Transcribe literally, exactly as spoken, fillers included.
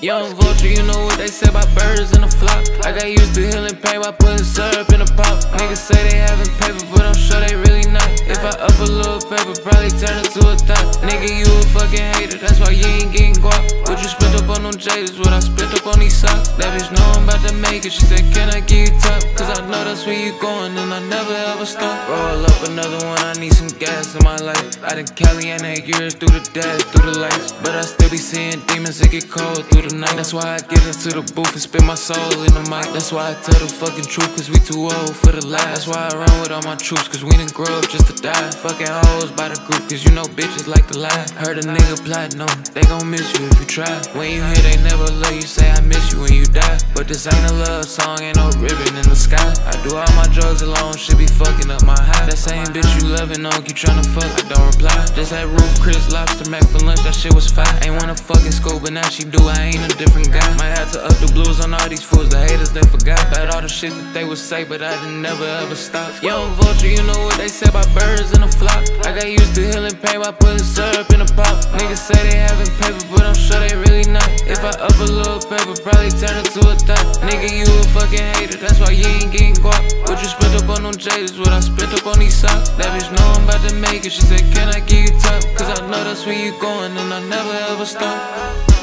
Young vulture, you know what they say about birds in the flock. I got used to healing pain by putting syrup in a pop. Niggas say they having paper, but I'm sure they really not. If I up a little paper, probably turn it to a thought. Nigga, you a fucking hater, that's why you ain't getting guap. What you spent up on them Jaders, what I spent up on these socks. That bitch know I'm about to make it, she said can I give you top? Cause I know that's where you going and I never ever stop. Roll up another one, I need some gas in my life. I done Cali and eight years through the dash, through the lights. But I still be seeing demons that get cold through the night. That's why I get into the booth and spit my soul in the mic. That's why I tell the fucking truth, cause we too old for the lie. That's why I run with all my troops, cause we didn't grow up just to die. Fucking hoes by the group, cause you know bitches like to lie. Heard a nigga platinum, they gon' miss you if you try. When you hear they never love you, say I miss you when you die. But this ain't a love song, ain't no ribbon in the sky. I do all my drugs alone, shit be fucking up my high. That same bitch you loving on, keep tryna fuck, I don't reply. Just had Roof Chris Lobster Mac for lunch, that shit was fire. Ain't wanna fucking school, but now she do, I ain't a different guy. Might have to up the blues on all these fools, the haters they forgot about all the shit that they would say, but I didn't never ever stop. Young vulture, you know what they say about birds in the flock. I got used to healing pain by putting syrup in a pop. Niggas say they having paper, but I'm sure they really not. If I up a little paper, probably turn it to a thought. Nigga, you a fucking hater, that's why you ain't getting guap. What you spent up on them Jaders, what I spent up on these socks. That bitch know I'm about to make it, she said can I give you top? Cause I know that's where you going and I never ever stop.